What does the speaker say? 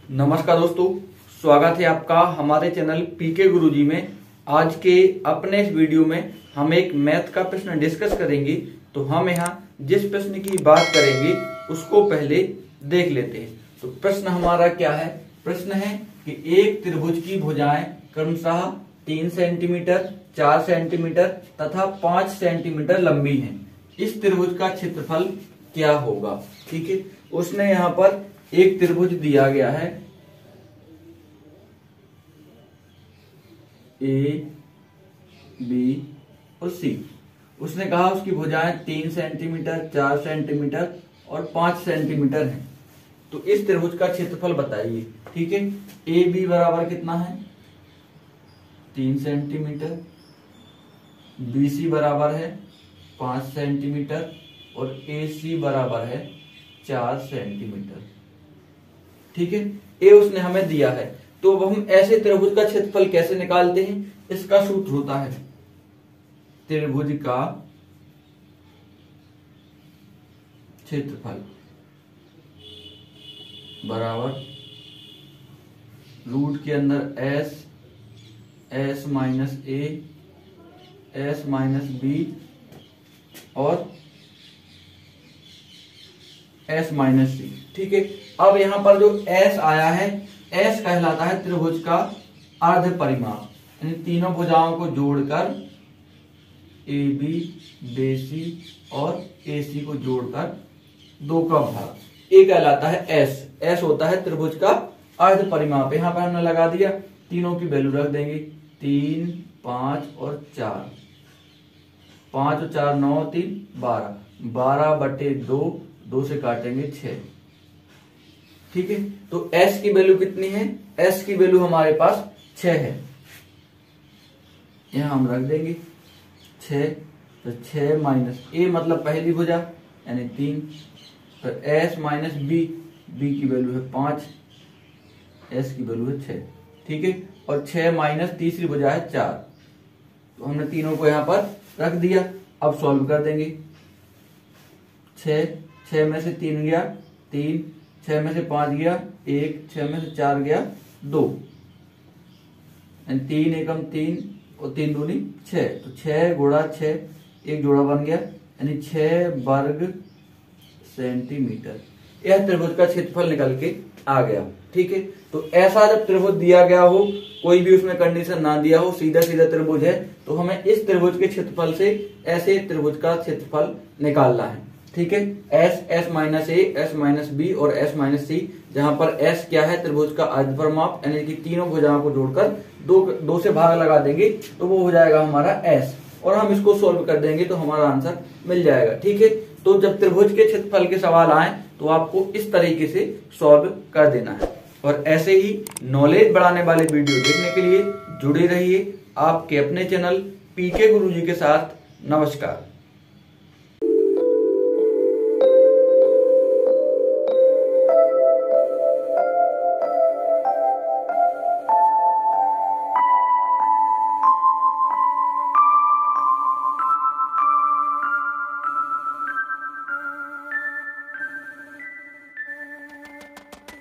नमस्कार दोस्तों, स्वागत है आपका हमारे चैनल पीके गुरुजी में। आज के अपने इस वीडियो में हम एक मैथ का प्रश्न डिस्कस करेंगे। तो हम यहाँ जिस प्रश्न की बात करेंगे उसको पहले देख लेते हैं। तो प्रश्न हमारा क्या है? प्रश्न है कि एक त्रिभुज की भुजाएं क्रमशः 3 सेंटीमीटर, 4 सेंटीमीटर तथा 5 सेंटीमीटर लंबी हैं। इस त्रिभुज का क्षेत्रफल क्या होगा? ठीक है, उसने यहाँ पर एक त्रिभुज दिया गया है ए, बी और सी। उसने कहा उसकी भुजाएं 3 सेंटीमीटर, 4 सेंटीमीटर और 5 सेंटीमीटर हैं। तो इस त्रिभुज का क्षेत्रफल बताइए। ठीक है, ए बी बराबर कितना है? 3 सेंटीमीटर, बी सी बराबर है 5 सेंटीमीटर और ए सी बराबर है 4 सेंटीमीटर। ठीक है, ए उसने हमें दिया है। तो अब हम ऐसे त्रिभुज का क्षेत्रफल कैसे निकालते हैं? इसका सूत्र होता है त्रिभुज का क्षेत्रफल बराबर रूट के अंदर s, s minus a, s minus b और एस माइनस सी। ठीक है, अब यहां पर जो एस आया है, एस कहलाता है त्रिभुज का अर्ध परिमाप, यानी तीनों भुजाओं को जोड़कर ए बी, बी सी और ए सी को जोड़कर 2 का भाग, ये कहलाता है एस। एस होता है त्रिभुज का अर्ध परिमाप। यहां पर हमने लगा दिया, तीनों की वैल्यू रख देंगे 3, 5 और 4। 5 और 4 9, 3 12, 12/2, 2 से काटेंगे 6। ठीक है, तो s की वैल्यू कितनी है? s की वैल्यू हमारे पास 6 है। यहां हम रख देंगे 6। तो 6 माइनस a मतलब पहली भुजा यानी 3, तो s माइनस b, b की वैल्यू है 5, s की वैल्यू है 6। ठीक है, और 6 माइनस तीसरी भुजा है 4। तो हमने तीनों को यहां पर रख दिया। अब सॉल्व कर देंगे। 6 में से 3 गया 3, 6 में से 5 गया 1, 6 में से 4 गया 2, 3 एकम 3 और 3 दूनी 6। तो 6 गुणा 6, एक जोड़ा बन गया, यानी 6 वर्ग सेंटीमीटर। यह त्रिभुज का क्षेत्रफल निकल के आ गया। ठीक है, तो ऐसा जब त्रिभुज दिया गया हो, कोई भी उसमें कंडीशन ना दिया हो, सीधा सीधा त्रिभुज है, तो हमें इस त्रिभुज के क्षेत्रफल से ऐसे त्रिभुज का क्षेत्रफल निकालना है। ठीक है, s, s minus a, s minus b और एस माइनस सी, जहां पर एस क्या है? त्रिभुज का अर्ध परिमाप, यानी कि तीनों भुजाओं को जोड़कर 2 से भाग लगा देंगे तो वो हो जाएगा हमारा एस, और हम इसको सोल्व कर देंगे तो हमारा आंसर मिल जाएगा। ठीक है, तो जब त्रिभुज के क्षेत्रफल के सवाल आए तो आपको इस तरीके से सॉल्व कर देना है। और ऐसे ही नॉलेज बढ़ाने वाले वीडियो देखने के लिए जुड़े रहिए आपके अपने चैनल पीके गुरुजी के साथ। नमस्कार।